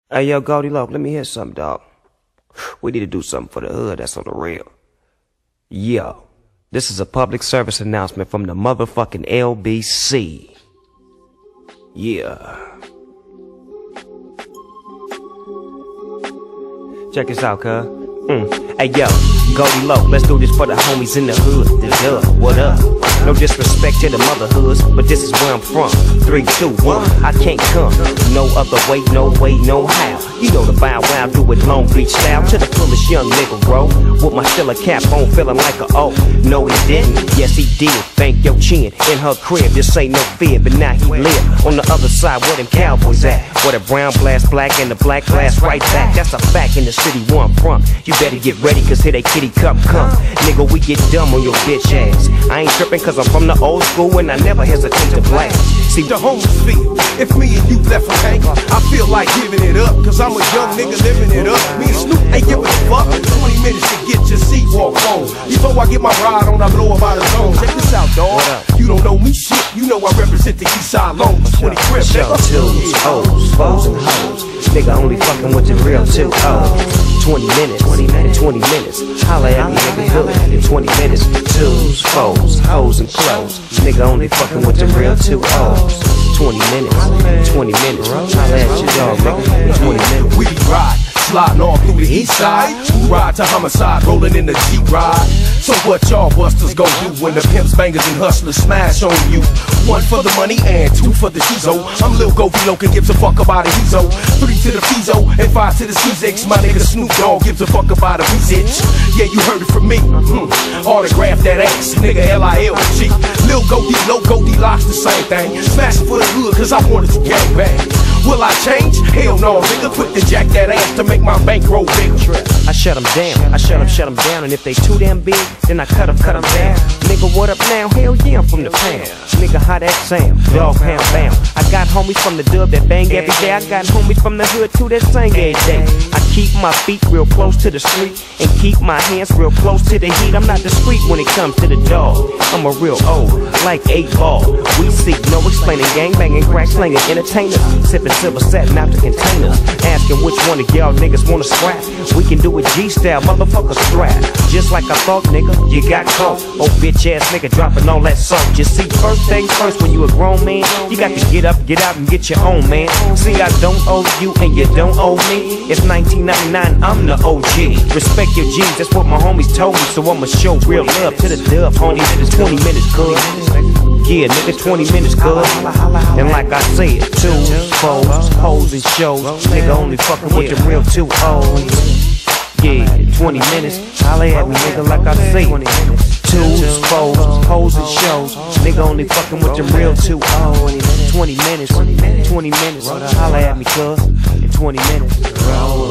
Hey, yo, Goldie Loc, let me hear something, dog. We need to do something for the hood that's on the real. Yo, this is a public service announcement from the motherfucking LBC. Yeah. Check this out, cuz. Hey, yo, Goldie Loc, let's do this for the homies in the hood. The dub, what up? No disrespect to the motherhoods, but this is where I'm from. 3, 2, 1, I can't come no other way, no way, no how. You know the Bow Wow, do it Long Beach style. To the fullest young nigga, bro. With my Stella cap on, feeling like a O. No, he didn't. Yes, he did. Thank your chin. In her crib, this ain't no fear, but now he live on the other side where them cowboys at. Where the brown blast black and the black blast right back. That's a fact in the city where I'm from. You better get ready, cause here they kitty come. Nigga, we get dumb on your bitch ass. I ain't tripping cause I'm from the old school and I never hesitate to blast. See the homies feel, if me and you left a tank, I feel like giving it up, cause I'm a young nigga living it up. Me and Snoop ain't giving a fuck. 20 minutes to get your seat walk on. Before I get my ride on, I blow about the zone. Check this out, dawg. You don't know me shit, you know I represent the east side long. 20 crib, nigga. Twos, O's, foes and hoes. Nigga only fucking with the real 2 O's. 20 minutes, 20 minutes. Holla at me, nigga, good. In 20 minutes, twos, foes, hoes and clothes. Nigga only fucking with the real 2 O's. 20 minutes, 20 minutes. Holla at your dog, nigga. In 20 minutes. We ride, sliding all through the east side. We ride to homicide, rolling in the Jeep ride. So what y'all busters gon' do when the pimps, bangers, and hustlers smash on you? 1 for the money and 2 for the shizo. I'm Lil Goldie Loc and gives a fuck about a Hizo. 3 to the Fizo and 5 to the C6. My nigga Snoop Dogg gives a fuck about a research. Yeah, you heard it from me. Autograph that ass, nigga L-I-L-G. Lil Goldie Loc, Goldie Loc's the same thing. Smash it for the hood cause I wanted to gang bang. Will I change? Hell no, nigga. Quick to jack that ass to make my bankroll big. I shut them down, I shut them down. And if they too damn big, then I cut them down. Nigga, what up now? Hell yeah, I'm from the pound. Nigga, how that sound? Dog pound bound. I got homies from the dub that bang every day. I got homies from the hood too that sing every day. I keep my feet real close to the street and keep my hands real close to the heat. I'm not discreet when it comes to the dog. I'm a real old, like 8 ball. We seek no explaining, gang banging, crack slinging, entertainers, sipping silver satin out the containers, asking which one of y'all niggas wanna scrap. We can do it G-style, motherfucker strap. Just like I thought, nigga, you got caught. Oh bitch ass nigga dropping all that salt. You see, first things first, when you a grown man, you got to get up, get out, and get your own, man. See, I don't owe you and you don't owe me. It's 1999, I'm the OG. Respect your G's, that's what my homies told me. So I'ma show real love to the dub, homies. It's 20 minutes, cuz. Yeah, nigga, 20 minutes, cuz. And like I said, 2 foes, hoes and shows. Nigga only fucking with the real 2 O's. Yeah, 20 minutes. Holla at me, nigga, like I say. 2 foes, hoes and shows. Nigga only fucking with the real 2 O's. 20 minutes, 20 minutes. Holla at me, cuz. In 20 minutes.